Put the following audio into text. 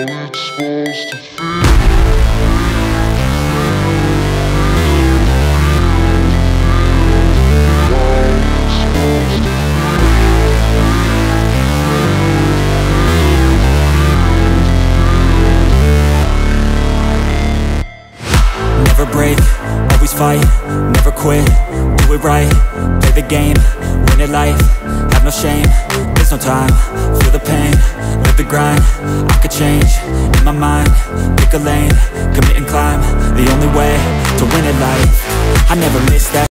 it's supposed to feel. Never break, always fight, never quit, do it right, play the game, win it life, have no shame, there's no time, feel the pain, live the grind, I could change, in my mind, pick a lane, commit and climb, the only way to win it life, I never miss that.